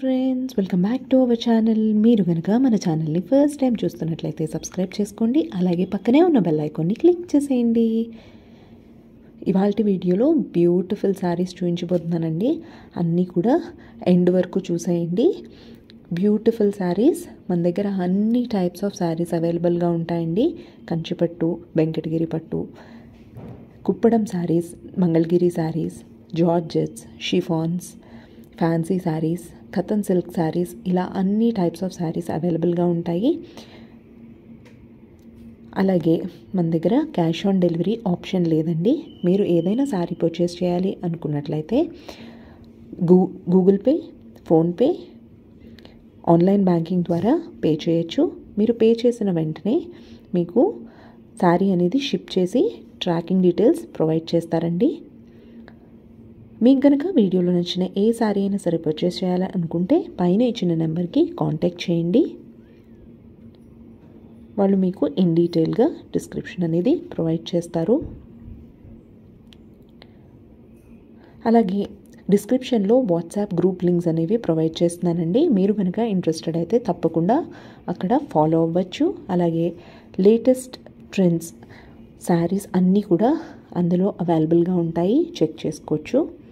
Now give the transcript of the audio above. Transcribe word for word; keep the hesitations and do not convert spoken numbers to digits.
Friends, welcome back to our channel. మీరు కనుక మన ఛానల్ని ఫస్ట్ టైం చూస్తున్నట్లయితే సబ్స్క్రైబ్ చేసుకోండి. అలాగే పక్కనే ఉన్న బెల్ ఐకాన్ని క్లిక్ చేసేయండి. ఇవాల్టి వీడియోలో బ్యూటిఫుల్ శారీస్ చూపించబోతున్నానండి. అన్నీ కూడా ఎండ్ వరకు చూసేయండి. బ్యూటిఫుల్ శారీస్ మన దగ్గర అన్ని టైప్స్ ఆఫ్ శారీస్ అవైలబుల్గా ఉంటాయండి. కంచిపట్టు, వెంకటగిరి పట్టు, Kuppadam sarees, Mangalagiri sarees, georgettes, chiffons, fancy sarees, Katan silk sarees, ఇలా అన్ని టైప్స్ ఆఫ్ శారీస్ అవైలబుల్గా ఉంటాయి. అలాగే మన దగ్గర క్యాష్ ఆన్ డెలివరీ ఆప్షన్ లేదండి. మీరు ఏదైనా శారీ పర్చేస్ చేయాలి అనుకున్నట్లయితే గూ Google Pay, PhonePe, online banking ద్వారా పే చేయొచ్చు. మీరు పే చేసిన వెంటనే మీకు శారీ అనేది షిప్ చేసి ట్రాకింగ్ డీటెయిల్స్ ప్రొవైడ్ చేస్తారండి. మీకు కనుక వీడియోలో నచ్చిన ఏ శారీ అయినా సరే పర్చేస్ చేయాలని అనుకుంటే పైన ఇచ్చిన నెంబర్కి కాంటాక్ట్ చేయండి. వాళ్ళు మీకు ఇన్ డీటెయిల్గా డిస్క్రిప్షన్ అనేది ప్రొవైడ్ చేస్తారు. అలాగే డిస్క్రిప్షన్లో వాట్సాప్ గ్రూప్ లింక్స్ అనేవి ప్రొవైడ్ చేస్తున్నానండి. మీరు కనుక ఇంట్రెస్టెడ్ అయితే తప్పకుండా అక్కడ ఫాలో అవ్వచ్చు. అలాగే లేటెస్ట్ ట్రెండ్స్ శారీస్ అన్నీ కూడా అందులో అవైలబుల్గా ఉంటాయి, చెక్ చేసుకోవచ్చు.